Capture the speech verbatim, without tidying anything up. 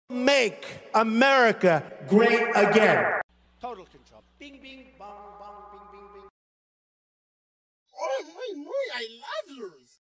Make America great again. Total control. Bing, bing, bong, bong, bing, bing, bing. Oh, muy, muy, I love yours.